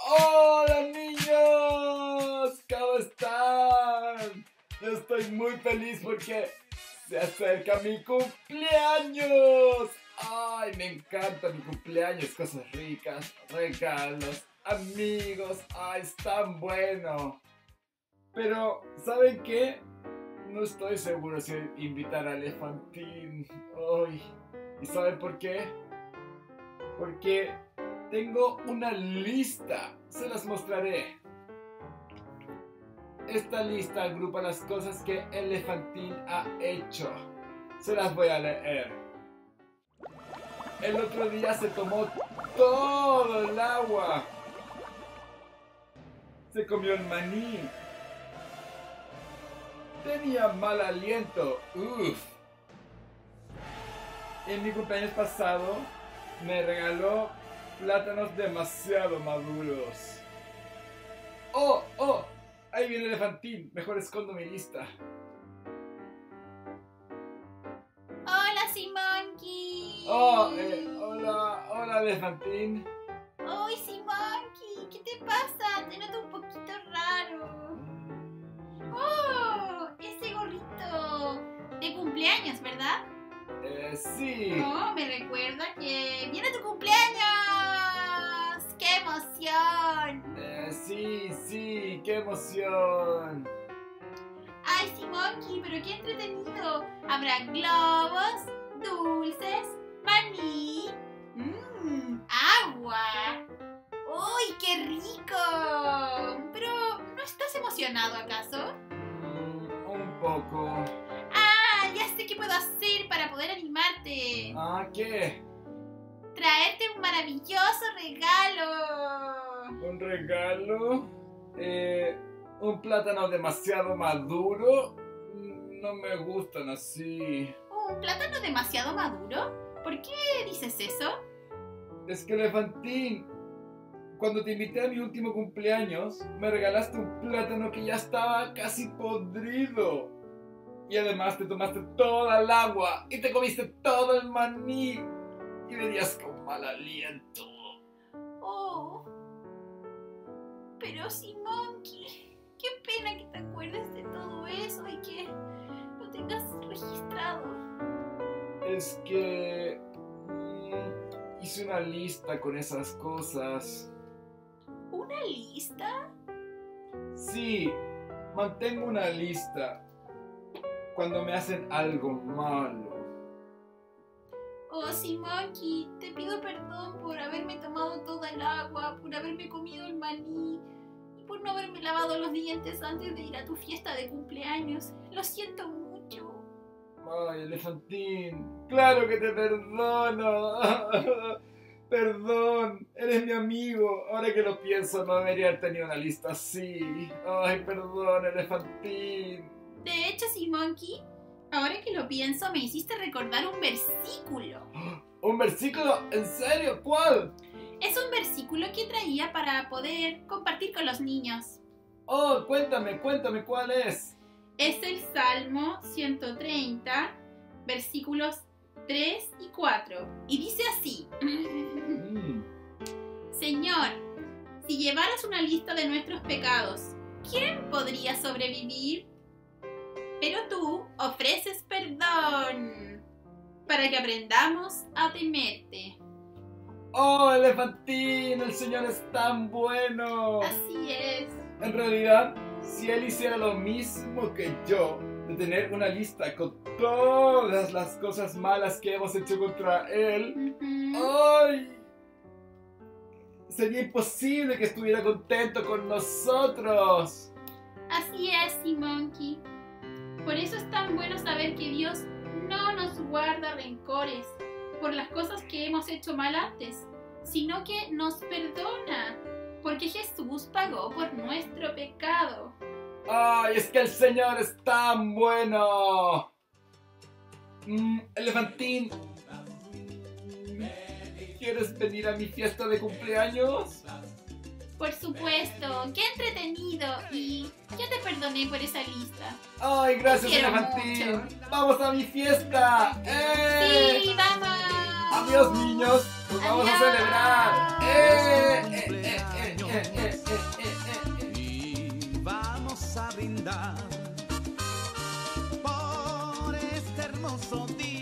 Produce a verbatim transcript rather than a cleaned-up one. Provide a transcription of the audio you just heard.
¡Hola niños! ¿Cómo están? Yo estoy muy feliz porque se acerca mi cumpleaños. ¡Ay, me encanta mi cumpleaños! Cosas ricas, regalos, amigos. ¡Ay, es tan bueno! Pero, ¿saben qué? No estoy seguro si invitar a Elefantín hoy. ¿Y saben por qué? Porque tengo una lista. Se las mostraré. Esta lista agrupa las cosas que Elefantín ha hecho. Se las voy a leer. El otro día se tomó todo el agua. Se comió el maní. Tenía mal aliento. Uf. En mi cumpleaños pasado me regaló plátanos demasiado maduros. ¡Oh! ¡Oh! Ahí viene Elefantín. Mejor escondo mi lista. ¡Hola, Simonki! Oh, eh, hola, hola Elefantín. ¡Uy, Simonki! ¿Qué te pasa? Te noto un poquito raro. ¡Oh! Ese gorrito de cumpleaños, ¿verdad? Eh, sí. Oh, me recuerda que viene tu cumpleaños. ¡Qué emoción! Eh, sí, sí, qué emoción. ¡Ay, Simonki! ¡Pero qué entretenido! Habrá globos, dulces, maní, mmm, agua. ¡Uy, qué rico! Pero, ¿no estás emocionado acaso? Mm, un poco. ¡Ah! Ya sé qué puedo hacer para poder animarte. Ah, ¿qué? Traerte un maravilloso regalo. ¿Un regalo? Eh, ¿un plátano demasiado maduro? No me gustan así. ¿Un plátano demasiado maduro? ¿Por qué dices eso? Es que Elefantín, cuando te invité a mi último cumpleaños, me regalaste un plátano que ya estaba casi podrido. Y además te tomaste toda el agua y te comiste todo el maní. Y venías con mal aliento. Oh. Pero Simonki, qué pena que te acuerdes de todo eso y que lo tengas registrado. Es que mm, hice una lista con esas cosas. ¿Una lista? Sí, mantengo una lista cuando me hacen algo malo. Oh, Simonki, te pido perdón por haberme tomado toda el agua, por haberme comido el maní y por no haberme lavado los dientes antes de ir a tu fiesta de cumpleaños. Lo siento mucho. Ay, Elefantín, claro que te perdono. Perdón, eres mi amigo. Ahora que lo pienso, no debería haber tenido una lista así. Ay, perdón, Elefantín. De hecho, Simonki, ahora que lo pienso, me hiciste recordar un versículo. ¿Un versículo? ¿En serio? ¿Cuál? Es un versículo que traía para poder compartir con los niños. Oh, cuéntame, cuéntame cuál es. Es el Salmo ciento treinta, versículos tres y cuatro. Y dice así. Mm. Señor, si llevaras una lista de nuestros pecados, ¿quién podría sobrevivir? Pero tú ofreces perdón para que aprendamos a temerte. Oh, Elefantín, el Señor es tan bueno. Así es. En realidad, si Él hiciera lo mismo que yo, de tener una lista con todas las cosas malas que hemos hecho contra Él, Uh-huh. ¡ay! Sería imposible que estuviera contento con nosotros. Así es, Simonki. Por eso es tan bueno saber que Dios no nos guarda rencores por las cosas que hemos hecho mal antes, sino que nos perdona, porque Jesús pagó por nuestro pecado. ¡Ay, es que el Señor es tan bueno! Mm, Elefantín, ¿quieres venir a mi fiesta de cumpleaños? Por supuesto, qué entretenido, y ya te perdoné por esa lista. ¡Ay, gracias, Te quiero Elefantín! mucho. ¡Vamos a mi fiesta! ¡Eh! ¡Sí, vamos! ¡Adiós, niños! ¡Nos vamos a Adiós. celebrar! ¡Eh! ¡Eh, eh, eh, eh, eh! Navidad, por este hermoso día.